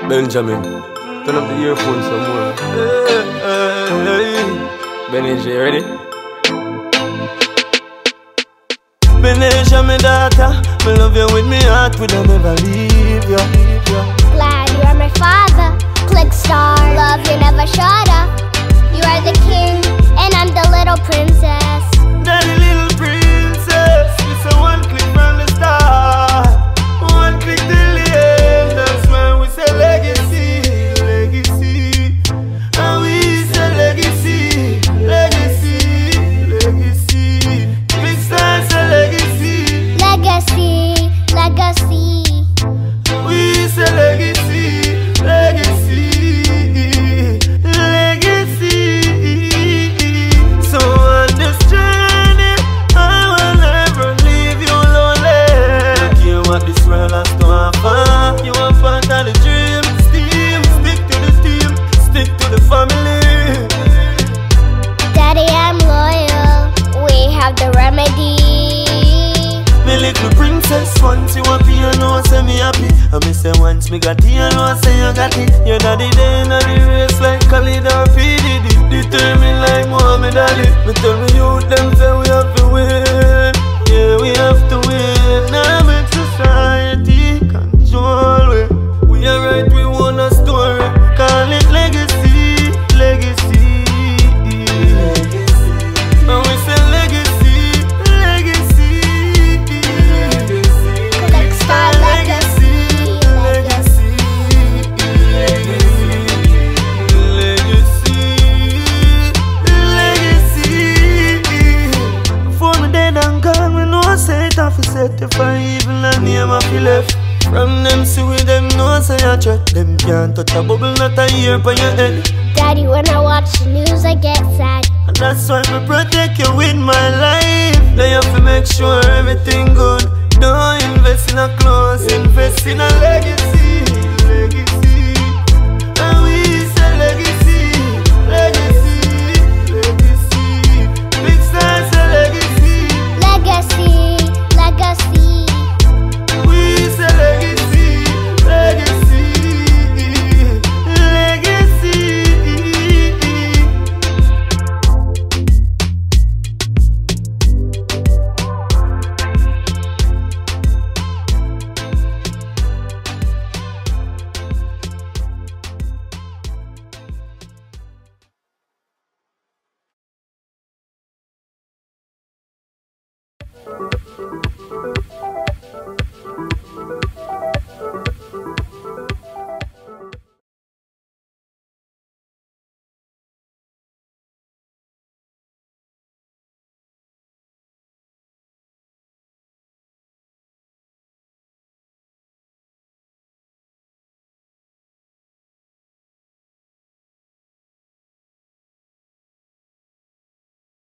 Benjamin, turn up the earphone some more. Benji, ready? Benji, my daughter, me love you with me heart, would I never leave you. Glad you are my father, click star. Love you never shut up. You are the king, and I'm the little princess. Daddy, little princess, it's a one click from the start, one click till the end. That's why we say legacy, legacy. And we say legacy, legacy, legacy. Big Star say legacy, Legacy, legacy. we say legacy, legacy, legacy. So on this journey, I will never leave you lonely. Don't care what this world has to offer. You are part of the dream. Steam, stick to the team, stick to the family. Daddy, I'm loyal. We have the remedy. Me little princess, once you happy, you know say me happy. And me say once me got it, you know say you got it. Your daddy there in the race like Khalid or P. Diddy. Determined like Muhammad Ali. Me tell me youth them say we have to win. Yeah, we have to win. Now make society control we. We are right, we want a story. Call it legacy, legacy, legacy. And we say legacy, legacy, legacy. Click star, legacy, legacy. Before me dead and gone, we know I say it off, set if I even a name of you left. From them see with them know say I check. Them can't touch a bubble, not a ear on your head. Daddy, when I watch the news, I get sad. And that's why me protect you with my life. They have to make sure everything good. Don't invest in a clothes, invest in a legacy, legacy. And